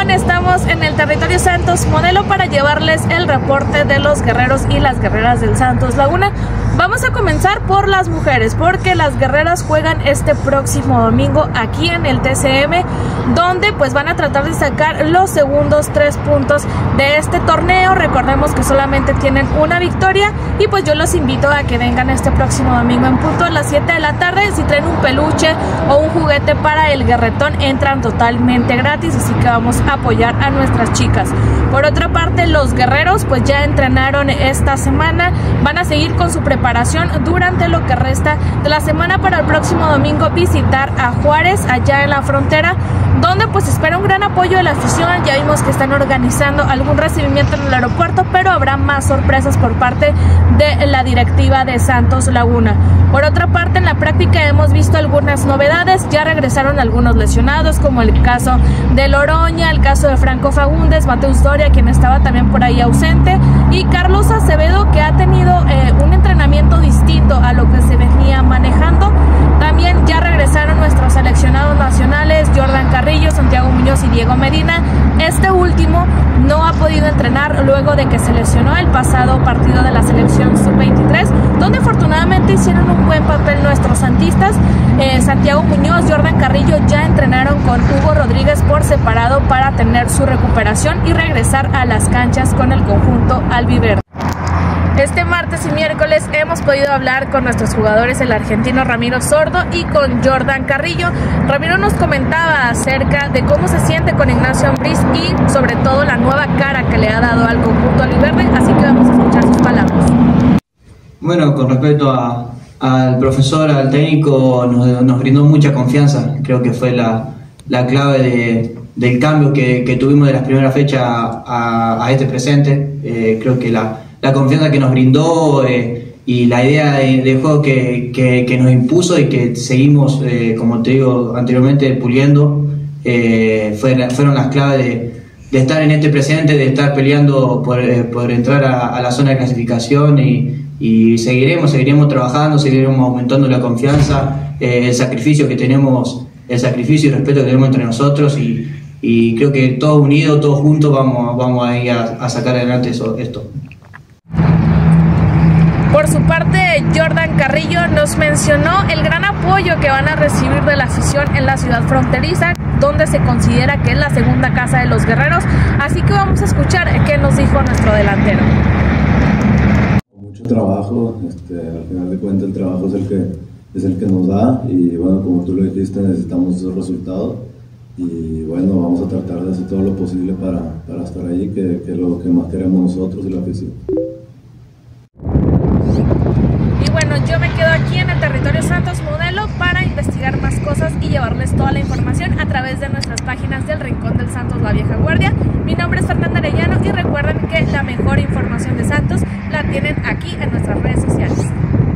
León, estamos en el territorio Santos Modelo para llevarles el reporte de los guerreros y las guerreras del Santos Laguna. Vamos a comenzar por las mujeres, porque las guerreras juegan este próximo domingo aquí en el TCM, donde pues van a tratar de sacar los segundos 3 puntos de este torneo. Recordemos que solamente tienen una victoria y pues yo los invito a que vengan este próximo domingo en punto a las 7 de la tarde. Si traen un peluche o un juguete para el guerretón, entran totalmente gratis, así que vamos a apoyar a nuestras chicas. Por otra parte, los guerreros pues ya entrenaron esta semana, van a seguir con su preparación durante lo que resta de la semana para el próximo domingo visitar a Juárez allá en la frontera, donde pues espera un gran apoyo de la afición. Ya vimos que están organizando algún recibimiento en el aeropuerto, pero habrá más sorpresas por parte de la directiva de Santos Laguna. Por otra parte, en la práctica hemos visto algunas novedades. Ya regresaron algunos lesionados, como el caso de Loroña, el caso de Franco Fagundes, Mateus Doria, quien estaba también por ahí ausente, y Carlos Acevedo, que ha tenido un entrenamiento distinto a lo que se venía manejando. También ya regresaron nuestros seleccionados nacionales, Jordan Carrillo, Santiago Muñoz y Diego Medina. Este último no ha podido entrenar luego de que se lesionó el pasado partido de la selección sub-23, donde afortunadamente hicieron un buen papel nuestros santistas. Santiago Muñoz, Jordan Carrillo ya entrenaron con Hugo Rodríguez por separado para tener su recuperación y regresar a las canchas con el conjunto albiverde. Este martes y miércoles hemos podido hablar con nuestros jugadores, el argentino Ramiro Sordo y con Jordan Carrillo. Ramiro nos comentaba acerca de cómo se siente con Ignacio Ambriz y sobre todo la nueva cara que le ha dado al conjunto albiverde, así que vamos a escuchar sus palabras. Bueno, con respecto al profesor, al técnico, nos brindó mucha confianza. Creo que fue la clave del cambio que tuvimos de las primeras fechas a este presente. Creo que la confianza que nos brindó y la idea de juego que nos impuso y que seguimos, como te digo anteriormente, puliendo, fueron las claves de estar en este presente, de estar peleando por entrar a la zona de clasificación y seguiremos trabajando, seguiremos aumentando la confianza, el sacrificio que tenemos, el sacrificio y respeto que tenemos entre nosotros y creo que todos unidos, todos juntos vamos a ir a sacar adelante esto. Por su parte, Jordan Carrillo nos mencionó el gran apoyo que van a recibir de la afición en la ciudad fronteriza, donde se considera que es la segunda casa de los guerreros, así que vamos a escuchar qué nos dijo nuestro delantero. Mucho trabajo, al final de cuentas el trabajo es el que nos da y bueno, como tú lo dijiste, necesitamos esos resultados y bueno, vamos a tratar de hacer todo lo posible para estar ahí, que es lo que más queremos nosotros y la afición. Yo me quedo aquí en el territorio Santos Modelo para investigar más cosas y llevarles toda la información a través de nuestras páginas del Rincón del Santos, La Vieja Guardia. Mi nombre es Fernanda Arellano y recuerden que la mejor información de Santos la tienen aquí en nuestras redes sociales.